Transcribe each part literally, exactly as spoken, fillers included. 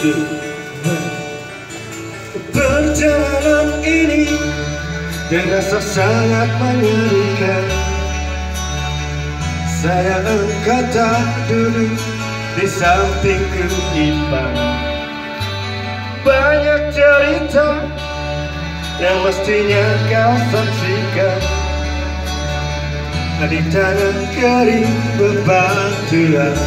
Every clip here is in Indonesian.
Perjalanan ini terasa sangat mengerikan. Saya engkau tak duduk di sampingku Ipan. Banyak cerita yang mestinya kau saksikan di tangan kering bebatuan.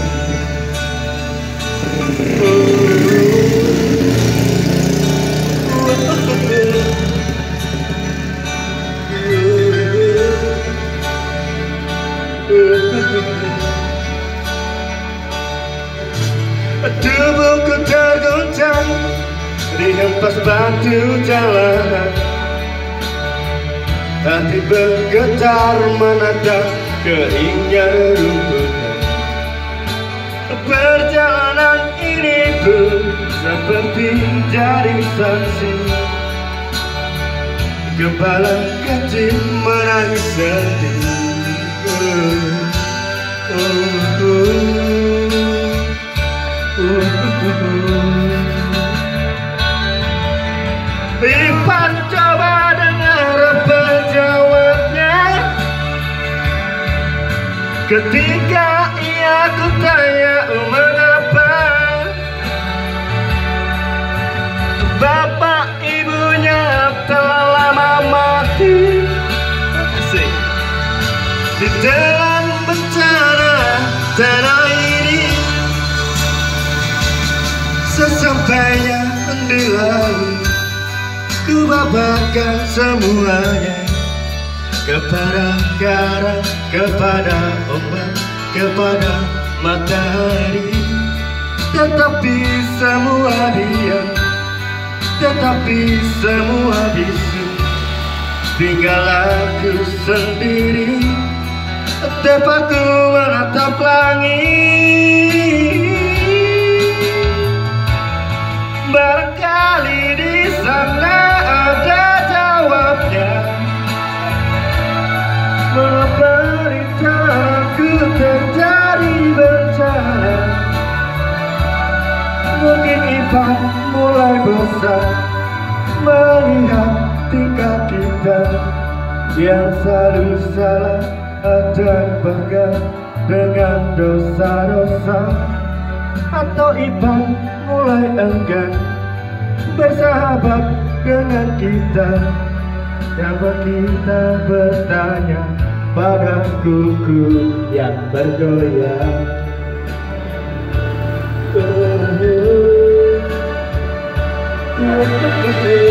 Tubuhku terguncang dihempas batu jalanan. Hati bergetar menatap keringnya rerumputan. Perjalanan ini pun seperti jadi saksi. Kepala kecil menangis sedih. uh, uh, uh, uh, uh. Ipan coba dengar apa jawabnya ketika ia kutanya mengapa bapak ibunya telah lama mati. Asik. Di dalam bencana tanah ini, sesampainya di laut ku babakan semuanya kepada karang, kepada ombak, kepada matahari. Tetapi semua diam, tetapi semua bisu. Tinggal aku sendiri, tepatku menatap langit. Barangkali di sana ada jawabnya. Mengapa rencanaku terjadi bencana? Mungkin Ipan mulai bosan melihat tingkah kita yang selalu salah dan bangga dengan dosa-dosa. Atau Ipan mulai enggan bersahabat dengan kita yang buat kita bertanya pada kuku yang bergoyang. uh, uh, uh, uh, uh.